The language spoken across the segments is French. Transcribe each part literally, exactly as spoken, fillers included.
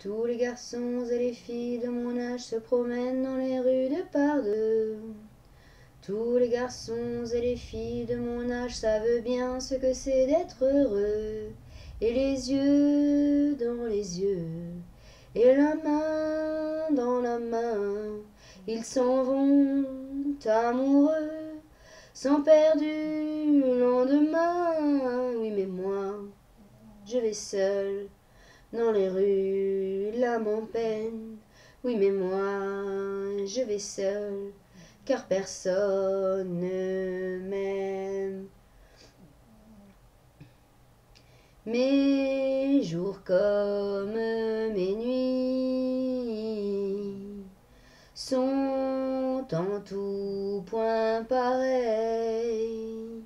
Tous les garçons et les filles de mon âge se promènent dans les rues de par deux. Tous les garçons et les filles de mon âge savent bien ce que c'est d'être heureux. Et les yeux dans les yeux, et la main dans la main, ils s'en vont amoureux, sans perdre le lendemain. Oui, mais moi, je vais seul dans les rues, l'âme en peine. Oui, mais moi, je vais seul, car personne ne m'aime. Mes jours comme mes nuits sont en tout point pareils,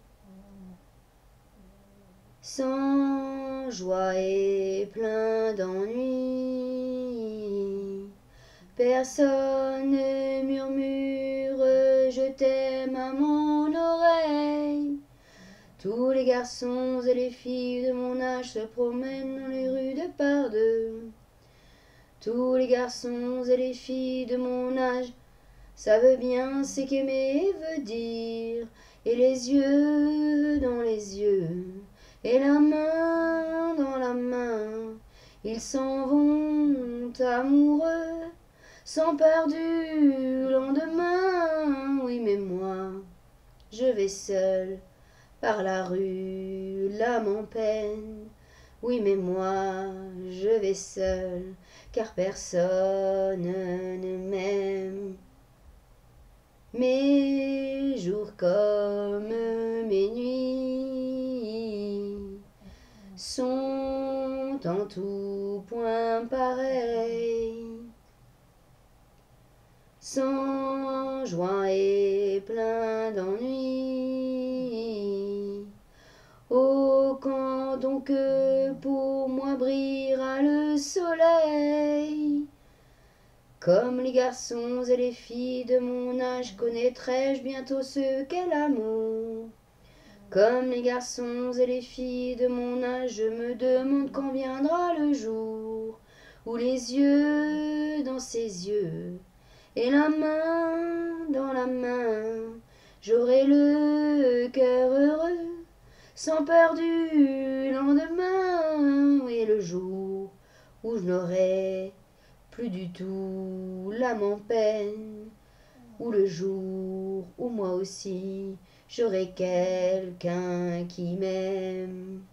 sans joie et plein d'ennui. Personne ne murmure « je t'aime » à mon oreille. Tous les garçons et les filles de mon âge se promènent dans les rues de par deux. Tous les garçons et les filles de mon âge savent bien ce qu'aimer veut dire, et les yeux dans les yeux, et la main dans la main, ils s'en vont amoureux, sans peur du lendemain. Oui, mais moi, je vais seul par la rue, l'âme en peine. Oui, mais moi, je vais seul, car personne ne m'aime. Mes jours comme mes nuits sont en tout point pareils, sans joie et plein d'ennui. Oh, quand donc pour moi brillera le soleil, comme les garçons et les filles de mon âge connaîtrai-je bientôt ce qu'est l'amour. Comme les garçons et les filles de mon âge, je me demande quand viendra le jour où les yeux dans ses yeux et la main dans la main, j'aurai le cœur heureux, sans peur du lendemain. Et le jour où je n'aurai plus du tout l'âme en peine, ou le jour où moi aussi j'aurai quelqu'un qui m'aime.